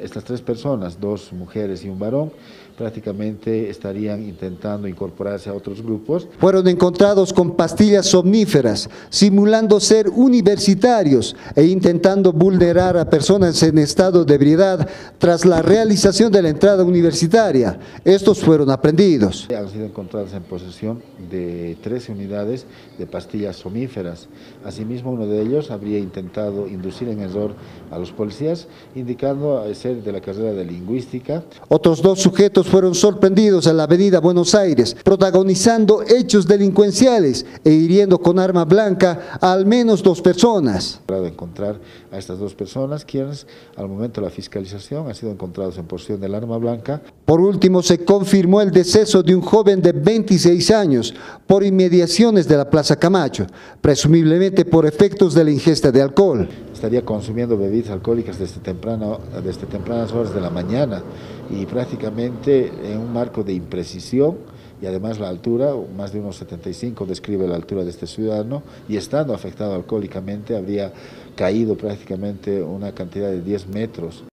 Estas tres personas, dos mujeres y un varón, prácticamente estarían intentando incorporarse a otros grupos. Fueron encontrados con pastillas somníferas, simulando ser universitarios e intentando vulnerar a personas en estado de ebriedad tras la realización de la entrada universitaria. Estos fueron aprehendidos. Han sido encontrados en posesión de 13 unidades de pastillas somníferas. Asimismo, uno de ellos habría intentado inducir en error a los policías, indicando ser de la carrera de lingüística. Otros dos sujetos fueron sorprendidos en la avenida Buenos Aires, protagonizando hechos delincuenciales e hiriendo con arma blanca a al menos dos personas. Para encontrar a estas dos personas, quienes al momento de la fiscalización han sido encontrados en posesión del arma blanca. Por último, se confirmó el deceso de un joven de 26 años por inmediaciones de la Plaza Camacho, presumiblemente por efectos de la ingesta de alcohol. Estaría consumiendo bebidas alcohólicas desde tempranas horas de la mañana y prácticamente en un marco de imprecisión, y además la altura, más de 1,75 describe la altura de este ciudadano, y estando afectado alcohólicamente habría caído prácticamente una cantidad de 10 metros.